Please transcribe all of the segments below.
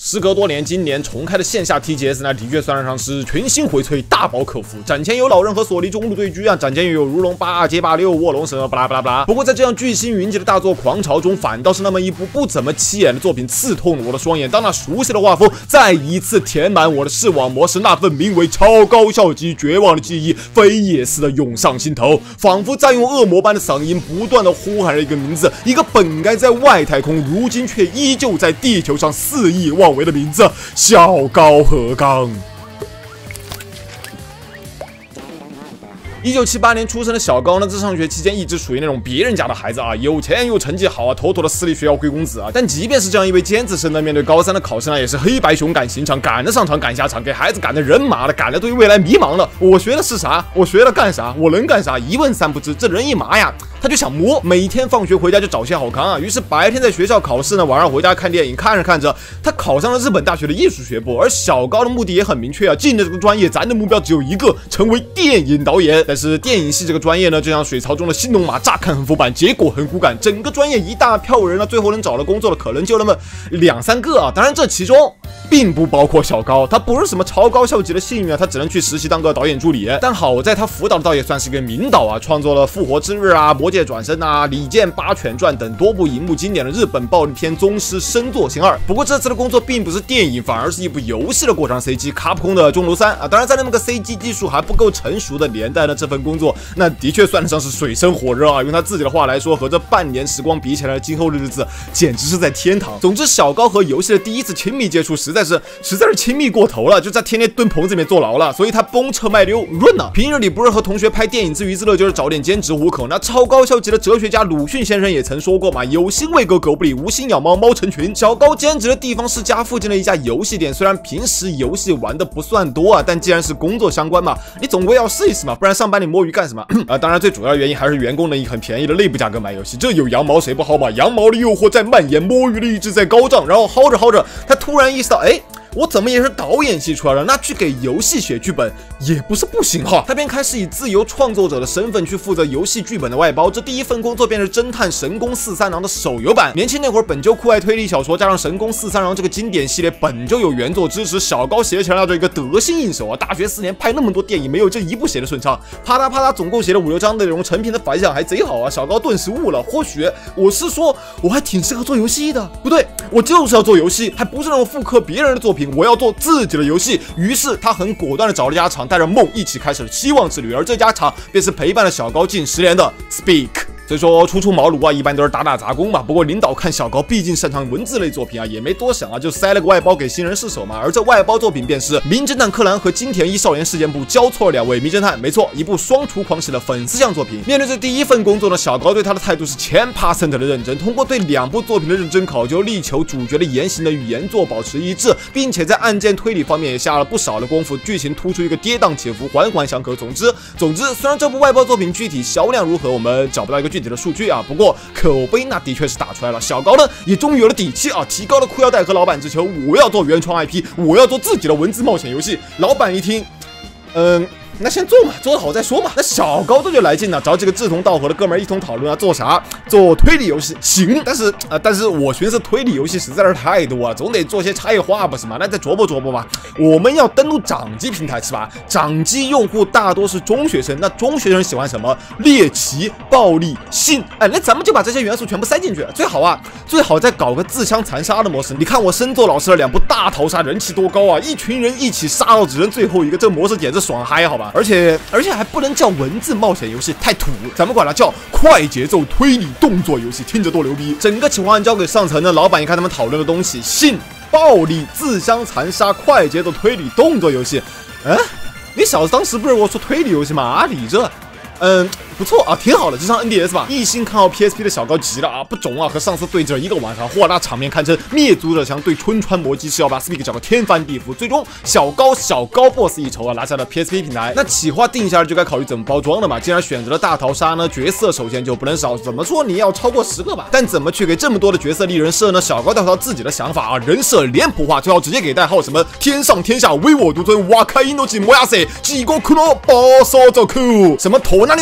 时隔多年，今年重开的线下 TGS 呢，的确算得上是群星荟萃，大饱口福。展前有老人和索尼中路对狙啊，展前也有如龙8、街霸6、卧龙蛇，巴拉巴拉巴拉。不过在这样巨星云集的大作狂潮中，反倒是那么一部不怎么起眼的作品刺痛了我的双眼。当那熟悉的画风再一次填满我的视网膜时，那份名为超高效及绝望的记忆飞也似的涌上心头，仿佛在用恶魔般的嗓音不断的呼喊着一个名字，一个本该在外太空，如今却依旧在地球上肆意妄为的名字——小高和刚。1978年出生的小高呢，在上学期间一直属于那种别人家的孩子啊，有钱又成绩好啊，妥妥的私立学校贵公子啊。但即便是这样一位尖子生呢，面对高3的考试呢，也是黑白熊赶刑场，赶得上场赶下场，给孩子赶得人麻了，赶得对未来迷茫了。我学的是啥？我学了干啥？我能干啥？一问三不知。这人一麻呀，他就想摸，每天放学回家就找些好康啊。于是白天在学校考试呢，晚上回家看电影，看着看着，他考上了日本大学的艺术学部。而小高的目的也很明确啊，进了这个专业，咱的目标只有一个，成为电影导演。但是电影系这个专业呢，就像水槽中的新龙马，乍看很浮板，结果很骨感。整个专业一大票人呢，最后能找到工作的可能就那么2、3个啊。当然这其中并不包括小高，他不是什么超高校级的幸运啊，他只能去实习当个导演助理。但好在他辅导的倒也算是一个名导啊，创作了《复活之日》啊、《魔界转身》啊、《李健八犬传》等多部荧幕经典的日本暴力片宗师身作新二。不过这次的工作并不是电影，反而是一部游戏的过场 CG， 卡普空的《钟楼3》啊。当然在那么个 CG 技术还不够成熟的年代呢，这份工作那的确算得上是水深火热啊。用他自己的话来说，和这半年时光比起来，今后的日子简直是在天堂。总之，小高和游戏的第一次亲密接触实在是亲密过头了，就在天天蹲棚子里面坐牢了，所以他崩车卖溜润了。平日里不是和同学拍电影自娱自乐，就是找点兼职糊口。那超高校级的哲学家鲁迅先生也曾说过嘛，有心喂狗狗不理，无心养猫猫成群。小高兼职的地方是家附近的一家游戏店，虽然平时游戏玩的不算多啊，但既然是工作相关嘛，你总归要试一试嘛，不然上班你摸鱼干什么当然最主要的原因还是员工能以很便宜的内部价格买游戏，这有羊毛谁不薅嘛？羊毛的诱惑在蔓延，摸鱼的意志在高涨，然后薅着薅着，他突然意识到，我怎么也是导演系出来了？那去给游戏写剧本也不是不行哈。他便开始以自由创作者的身份去负责游戏剧本的外包。这第一份工作便是侦探神宫四三郎的手游版。年轻那会儿本就酷爱推理小说，加上神宫四三郎这个经典系列本就有原作支持，小高写起来就一个得心应手啊。大学4年拍那么多电影，没有这一部写的顺畅。啪嗒啪嗒，总共写了5、6章的内容，成品的反响还贼好啊。小高顿时悟了，或许我是说我还挺适合做游戏的，不对，我就是要做游戏，还不是那种复刻别人的作品，我要做自己的游戏。于是他很果断的找了一家厂，带着梦一起开始了希望之旅。而这家厂便是陪伴了小高近10年的 Speak。所以说初出茅庐啊，一般都是打杂工嘛。不过领导看小高毕竟擅长文字类作品啊，也没多想啊，就塞了个外包给新人试手嘛。而这外包作品便是《名侦探柯南》和金田一少年事件簿交错了2位名侦探，没错，一部双厨狂喜的粉丝向作品。面对这第一份工作呢，小高对他的态度是1000%的认真，通过对2部作品的认真考究，力求主角的言行的与原作保持一致，并且在案件推理方面也下了不少的功夫，剧情突出一个跌宕起伏，环环相扣。总之，虽然这部外包作品具体销量如何，我们找不到一个具体的数据啊，不过口碑那的确是打出来了。小高呢也终于有了底气啊，提高了裤腰带和老板之求，我要做原创 IP， 我要做自己的文字冒险游戏。老板一听，那先做嘛，做得好再说嘛。那小高这就来劲了，找几个志同道合的哥们儿一同讨论啊，做啥？做推理游戏行，但是我寻思推理游戏实在是太多啊，总得做些差异化不是嘛？那再琢磨吧。我们要登录掌机平台是吧？掌机用户大多是中学生，那中学生喜欢什么？猎奇、暴力、性，那咱们就把这些元素全部塞进去。最好再搞个自相残杀的模式。你看我深作老师的2部大逃杀人气多高啊！一群人一起杀到只剩最后一个，这模式简直爽嗨，好吧？而且还不能叫文字冒险游戏，太土，咱们管它叫快节奏推理动作游戏，听着多牛逼！整个企划案交给上层的老板，一看他们讨论的东西，性、暴力、自相残杀、快节奏推理动作游戏，你小子当时不是跟我说推理游戏吗？你这，不错啊，挺好的，就上 NDS 吧。一心看好 PSP 的小高急了啊，不中啊，和上司对峙了1个晚上，嚯，那场面堪称灭族者强对春川魔姬是要把 Speak 搅个天翻地覆。最终小高 boss 一筹啊，拿下了 PSP 平台。那企划定下来就该考虑怎么包装了嘛。既然选择了大逃杀呢，角色首先就不能少，怎么说你要超过10个吧。但怎么去给这么多的角色立人设呢？小高带他自己的想法啊，人设脸谱化，最好直接给代号什么天上天下唯我独尊，瓦开伊诺基摩亚塞，几个库诺暴走走酷，什么头那里的爱豆鲁。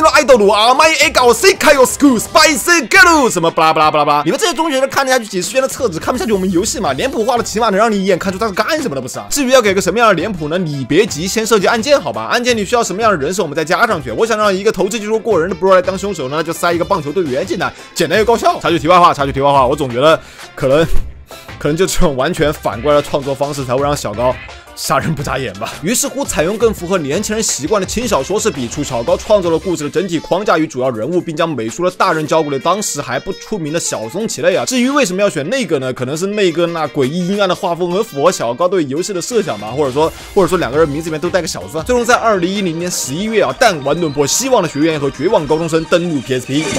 school， 啊 my ego sick your school spicy girl 什么巴拉巴拉巴拉巴拉，你们这些中学生看得下去几十元的册子，看不下去我们游戏嘛？脸谱画的起码能让你一眼看出他是干什么的，不是啊？至于要给个什么样的脸谱呢？你别急，先设计案件好吧？案件里需要什么样的人设，我们再加上去。我想让一个投掷技术过人的 bro 来当凶手呢，那就塞一个棒球队员进来，简单又高效。插句题外话，我总觉得可能就这种完全反过来的创作方式才会让小高杀人不眨眼吧。于是乎，采用更符合年轻人习惯的轻小说式笔触，小高创作了故事的整体框架与主要人物，并将美术的大任交给了当时还不出名的小松启类啊。至于为什么要选那个呢？可能是那个诡异阴暗的画风和符合小高对游戏的设想吧，或者说两个人名字里面都带个小字。最终在2010年11月啊，弹丸论破希望的学院和绝望高中生登陆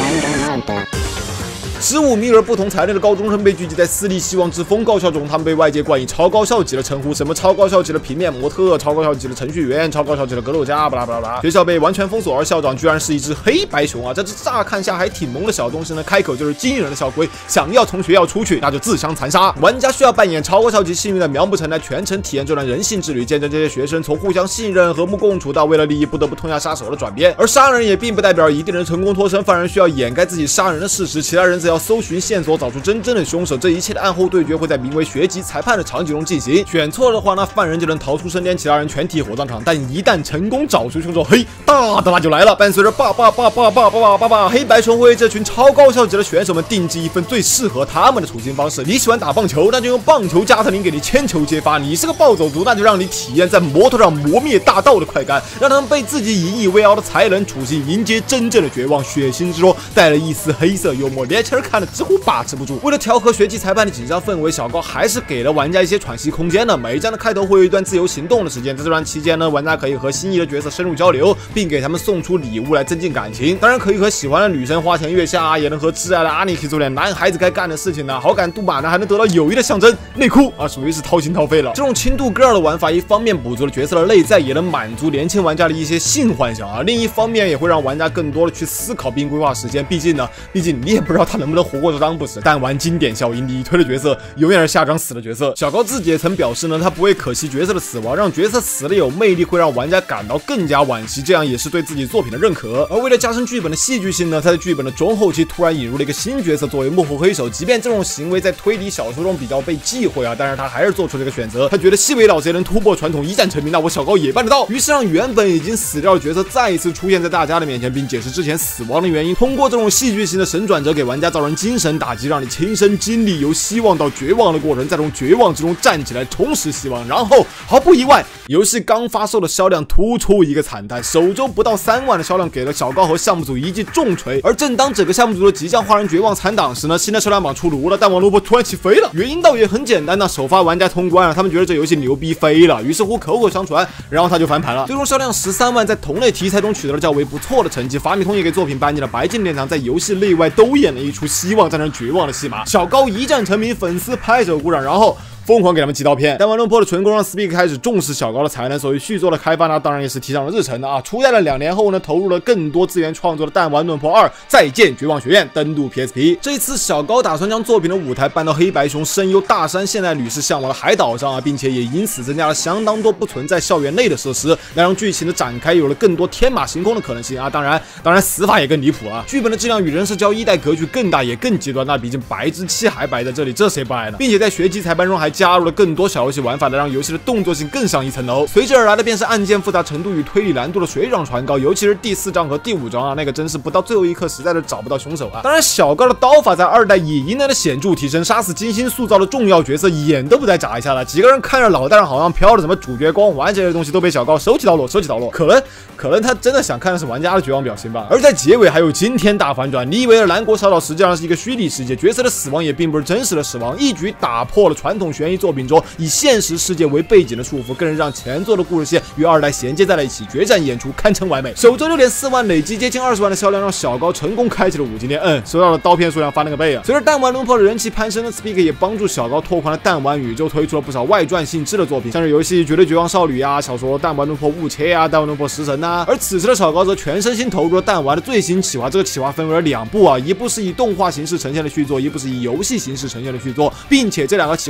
PSP。15名而不同才能的高中生被聚集在私立希望之风高校中，他们被外界冠以超高校级的称呼，什么超高校级的平面模特、超高校级的程序员、超高校级的格斗家，巴拉巴拉巴拉。学校被完全封锁，而校长居然是一只黑白熊啊！这只乍看下还挺萌的小东西呢，开口就是惊人的校规，想要从学校出去，那就自相残杀。玩家需要扮演超高校级幸运的苗木成来全程体验这段人性之旅，见证这些学生从互相信任、和睦共处到为了利益不得不痛下杀手的转变。而杀人也并不代表一定能成功脱身，犯人需要掩盖自己杀人的事实，其他人则要搜寻线索，找出真正的凶手。这一切的暗后对决会在名为学籍裁判的场景中进行，选错的话，那犯人就能逃出升天，其他人全体火葬场。但一旦成功找出凶手，嘿，大的那就来了！伴随着爸，黑白熊会为这群超高校级的选手们定制一份最适合他们的处刑方式。你喜欢打棒球，那就用棒球加特林给你铅球揭发；你是个暴走族，那就让你体验在摩托上磨灭大道的快感，让他们被自己引以为傲的才能处刑迎接真正的绝望。血腥之中带了一丝黑色幽默，年轻人看了几乎把持不住。为了调和学籍裁判的紧张氛围，小高还是给了玩家一些喘息空间的。每一站的开头会有一段自由行动的时间，在这段期间呢，玩家可以和心仪的角色深入交流，并给他们送出礼物来增进感情。当然可以和喜欢的女生花前月下，也能和挚爱的阿尼克做点男孩子该干的事情呢。好感度满呢，还能得到友谊的象征内裤啊，属于是掏心掏肺了。这种轻度 girl 的玩法，一方面补足了角色的内在，也能满足年轻玩家的一些性幻想啊；另一方面也会让玩家更多的去思考并规划时间。毕竟你也不知道他能不能活过这张不是。但玩经典效应，你推的角色永远是下张死的角色。小高自己也曾表示呢，他不会可惜角色的死亡，让角色死了有魅力，会让玩家感到更加惋惜，这样也是对自己作品的认可。而为了加深剧本的戏剧性呢，他在剧本的中后期突然引入了一个新角色作为幕后黑手。即便这种行为在推理小说中比较被忌讳啊，但是他还是做出这个选择。他觉得细微老贼能突破传统一战成名，那我小高也办得到。于是让原本已经死掉的角色再一次出现在大家的面前，并解释之前死亡的原因。通过这种戏剧性的神转折，给玩家造成精神打击，让你亲身经历由希望到绝望的过程，在这种绝望之中站起来，重拾希望。然后毫不意外，游戏刚发售的销量突出一个惨淡，首周不到3万的销量给了小高和项目组一记重锤。而正当整个项目组的即将画人绝望惨档时呢，新的销量榜出炉了，弹丸萝卜突然起飞了。原因倒也很简单呢，首发玩家通关了，他们觉得这游戏牛逼飞了，于是乎口口相传，然后他就翻盘了。最终销量13万，在同类题材中取得了较为不错的成绩。法米通也给作品颁进了白金殿堂，在游戏内外都演了一出希望战胜绝望的戏码。小高一战成名，粉丝拍手鼓掌，然后疯狂给他们寄刀片。弹丸论破的成功让 Speak 开始重视小高的才能，所以续作的开发呢，当然也是提上了日程的啊。出在了2年后呢，投入了更多资源创作的弹丸论破2再见绝望学院登陆 PSP。这一次小高打算将作品的舞台搬到黑白熊声优大山现代女士向往的海岛上啊，并且也因此增加了相当多不存在校园内的设施，来让剧情的展开有了更多天马行空的可能性啊。当然死法也更离谱啊。剧本的质量与人设交1代格局更大也更极端，那毕竟白之妻还摆在这里，这谁不爱呢？并且在学籍裁判中还加入了更多小游戏玩法，让游戏的动作性更上一层楼。随之而来的便是案件复杂程度与推理难度的水涨船高，尤其是第4章和第5章啊，那个真是不到最后一刻实在是找不到凶手啊。当然小高的刀法在2代也迎来了显著提升，杀死精心塑造的重要角色眼都不带眨一下的，几个人看着脑袋上好像飘着什么主角光环这些东西都被小高收起到落。可能他真的想看的是玩家的绝望表情吧。而在结尾还有惊天大反转，你以为的南国小岛实际上是一个虚拟世界，角色的死亡也并不是真实的死亡，一举打破了传统悬疑作品中以现实世界为背景的束缚，更是让前作的故事线与2代衔接在了一起，决战演出堪称完美。首周6.4万，累计接近20万的销量，让小高成功开启了5级链，收到的刀片数量翻了个倍啊。随着弹丸论破的人气攀升的 Speak 也帮助小高拓宽了弹丸宇宙，推出了不少外传性质的作品，像是游戏《绝对绝望少女》啊，小说《弹丸论破雾切》啊，《弹丸论破食神》啊。而此时的小高则全身心投入了弹丸的最新企划，这个企划分为了2部啊，一部是以动画形式呈现的续作，一部是以游戏形式呈现的续作，并且这2个企划是同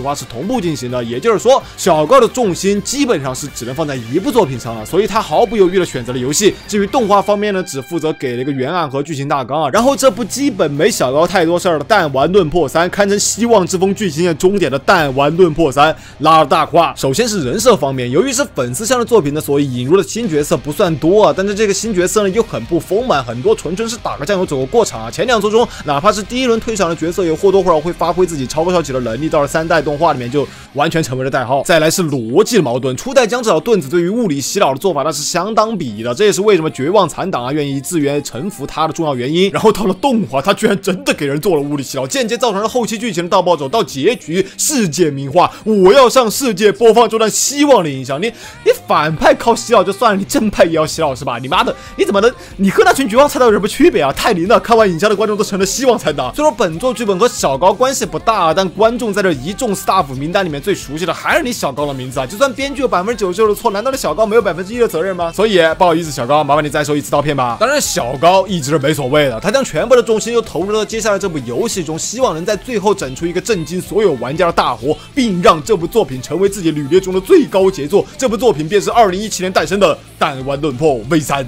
步进行的，也就是说，小高的重心基本上是只能放在一部作品上了，所以他毫不犹豫的选择了游戏。至于动画方面呢，只负责给了一个原案和剧情大纲啊。然后这部基本没小高太多事儿的《弹丸论破3》，堪称希望之风剧情线终点的《弹丸论破3》拉了大胯。首先是人设方面，由于是粉丝向的作品呢，所以引入的新角色不算多啊，但是这个新角色呢又很不丰满，很多纯是打个酱油走个过场啊。前2作中，哪怕是第一轮退场的角色，也或多或少会发挥自己超高校级的能力，到了3代动画里面就完全成为了代号。再来是逻辑的矛盾，初代姜子老盾子对于物理洗脑的做法那是相当鄙夷的，这也是为什么绝望残党啊愿意自愿臣服他的重要原因。然后到了动画，他居然真的给人做了物理洗脑，间接造成了后期剧情的倒暴走，到结局世界名画我要向世界播放这段希望的影响。你反派靠洗脑就算了，你正派也要洗脑是吧？你妈的，你怎么能你和那群绝望残党有什么区别啊？太灵了，看完影像的观众都成了希望残党。虽说本作剧本和小高关系不大，但观众在这一众 staff 名单里面最熟悉的还是你小高的名字啊！就算编剧有96%的错，难道你小高没有1%的责任吗？所以不好意思，小高，麻烦你再收一次刀片吧。当然，小高一直是没所谓的，他将全部的重心又投入到接下来这部游戏中，希望能在最后整出一个震惊所有玩家的大活，并让这部作品成为自己履历中的最高杰作。这部作品便是2017年诞生的《弹丸论破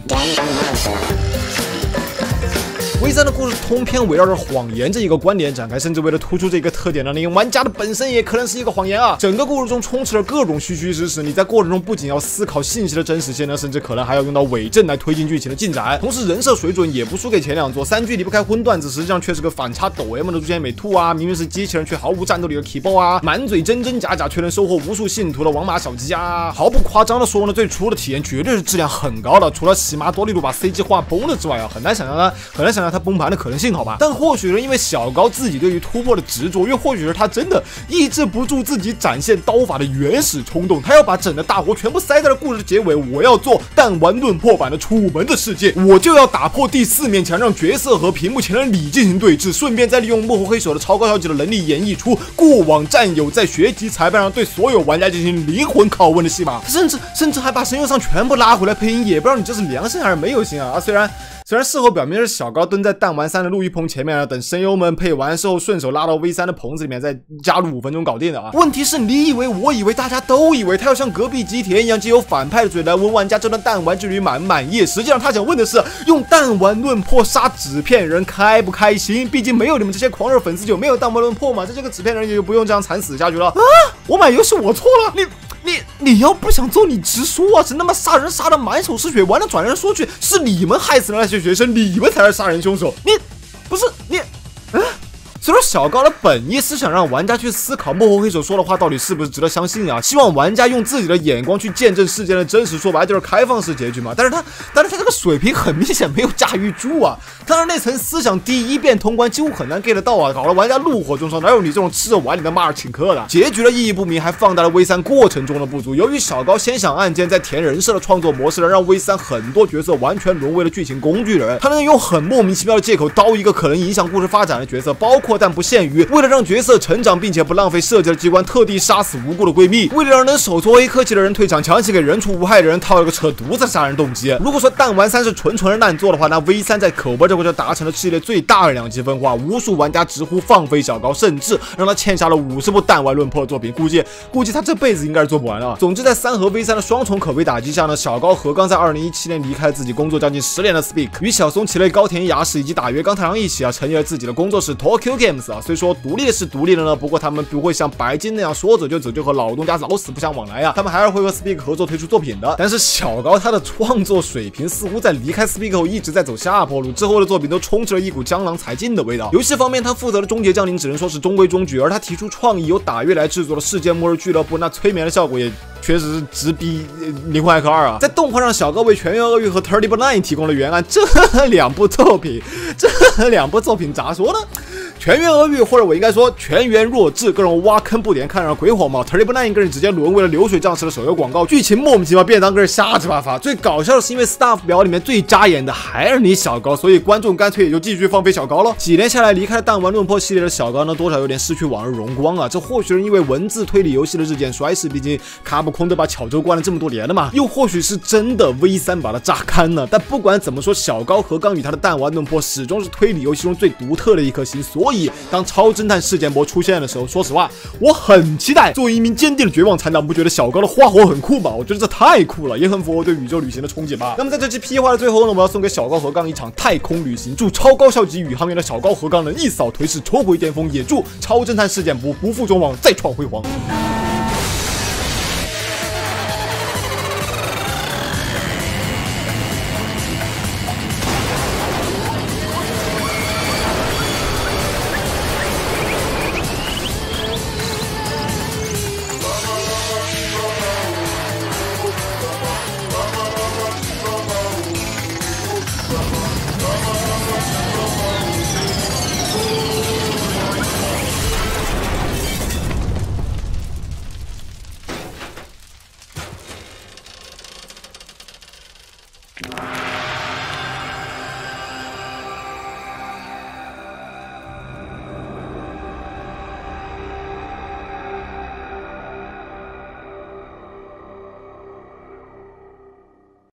V3》。V3的故事通篇围绕着谎言这一个观点展开，甚至为了突出这个特点呢，令玩家的本身也可能是一个谎言啊！整个故事中充斥了各种虚知识，你在过程中不仅要思考信息的真实性呢，甚至可能还要用到伪证来推进剧情的进展。同时，人设水准也不输给前2作，3剧离不开荤段子，实际上却是个反差抖 M 的朱贤美兔啊，明明是机器人却毫无战斗力的 Kibo 啊，满嘴真假却能收获无数信徒的王马小鸡啊！毫不夸张的说呢，最初的体验绝对是质量很高的，除了喜妈多利路把 CG 画崩了之外啊，很难想象它崩盘的可能性，好吧？但或许是因为小高自己对于突破的执着，又或许是他真的抑制不住自己展现刀法的原始冲动，他要把整个大活全部塞在了故事的结尾。我要做弹丸论破版的楚门的世界，我就要打破第4面墙，让角色和屏幕前的你进行对峙，顺便再利用幕后黑手的超高校级的能力演绎出过往战友在学籍裁判上对所有玩家进行灵魂拷问的戏码。甚至还把声优上全部拉回来配音，也不知道你这是良心还是没有心啊！虽然事后表明是小高蹲在弹丸3的录音棚前面等声优们配完之后顺手拉到 V3的棚子里面再加入5分钟搞定的啊。问题是你以为我以为大家都以为他要像隔壁吉田一样借由反派的嘴来问玩家这段弹丸之旅满不满意，实际上他想问的是用弹丸论破杀纸片人开不开心？毕竟没有你们这些狂热粉丝就没有弹丸论破嘛，这个纸片人也就不用这样惨死下去了啊！我买游戏我错了，你要不想做你直说啊！真他妈杀人杀的满手是血，完了转人说去是你们害死了那些学生，你们才是杀人凶手。所以说小高的本意是想让玩家去思考幕后黑手说的话到底是不是值得相信啊，希望玩家用自己的眼光去见证事件的真实，说白就是开放式结局嘛。但是他这个水平很明显没有驾驭住啊，他的那层思想第一遍通关几乎很难 get 到啊，搞得玩家怒火中烧，哪有你这种吃着碗里的马尔请客的？结局的意义不明，还放大了 V3 过程中的不足。由于小高先想案件再填人设的创作模式，让 V3 很多角色完全沦为了剧情工具人，他能用很莫名其妙的借口刀一个可能影响故事发展的角色，包括但不限于为了让角色成长并且不浪费设计的机关，特地杀死无辜的闺蜜，为了让能手搓 A 科技的人退场，强行给人畜无害的人套了个扯犊子杀人动机。如果说弹丸3是纯的烂作的话，那 V3 在口播这块就达成了系列最大的2极分化，无数玩家直呼放飞小高，甚至让他欠下了50部弹丸论破的作品，估计他这辈子应该是做不完了。总之在3和 V3 的双重口碑打击下呢，小高和刚在2017年离开了自己工作将近10年的 Speak， 与小松启类、高田雅史以及打约刚太郎一起成立了自己的工作室 Tokyo Games 啊。虽说独立的是独立的呢，不过他们不会像白金那样说走就走，就和老东家老死不相往来啊，他们还是会和 Speak 合作推出作品的。但是小高他的创作水平似乎在离开 Speak 后一直在走下坡路，之后的作品都充斥了一股江郎才尽的味道。游戏方面，他负责的终结降临只能说是中规中矩，而他提出创意由打月来制作的世界末日俱乐部，那催眠的效果也确实是直逼灵魂艾克2啊。在动画上，小高为全员厄运和 Terrible 9提供了原案，这两部作品咋说呢？全员厄运，或者我应该说全员弱智，各种挖坑不点，看上鬼火冒。Terrible 9更是直接沦为了流水账式的手游广告，剧情莫名其妙，便当更是瞎鸡巴发。最搞笑的是，因为 staff 表里面最扎眼的还是你小高，所以观众干脆也就继续放飞小高了。几年下来，离开了弹丸论破系列的小高呢，多少有点失去往日荣光啊。这或许是因为文字推理游戏的日渐衰逝，毕竟卡普空都把巧周关了这么多年了嘛。又或许是真的 V3 把它榨干了。但不管怎么说，小高和刚与他的弹丸论破始终是推理游戏中最独特的一颗星，所所以当超侦探事件簿出现的时候，说实话，我很期待。作为一名坚定的绝望残党，不觉得小高的花火很酷吗？我觉得这太酷了，也很符合我对宇宙旅行的憧憬吧。那么在这期屁话的最后呢，我要送给小高和杠一场太空旅行，祝超高校级宇航员的小高和杠能一扫颓势，重回巅峰，也祝超侦探事件簿不负众望，再创辉煌。